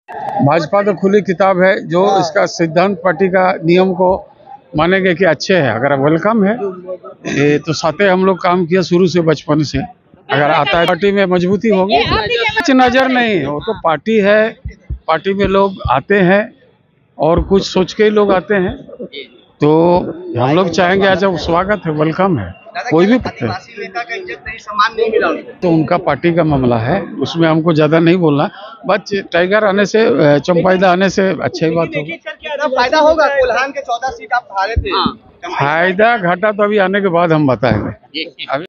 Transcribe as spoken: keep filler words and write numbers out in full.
भाजपा तो खुली किताब है, जो इसका सिद्धांत पार्टी का नियम को मानेंगे कि अच्छे है, अगर वेलकम है। ये तो साथे हम लोग काम किया शुरू से, बचपन से। अगर आता है पार्टी में मजबूती होगी। कुछ नजर नहीं, वो तो पार्टी है, पार्टी में लोग आते हैं और कुछ सोच के ही लोग आते हैं, तो हम लोग चाहेंगे आज स्वागत है, वेलकम है। कोई भी तो उनका पार्टी का मामला है, उसमें हमको ज्यादा नहीं बोलना। बस टाइगर आने से, चंपाइदा आने से अच्छा ही बात होगी। फायदा होगा, कोल्हान के चौदह सीट आप हारे थे। फायदा घाटा तो अभी आने के बाद हम बताएंगे। अभी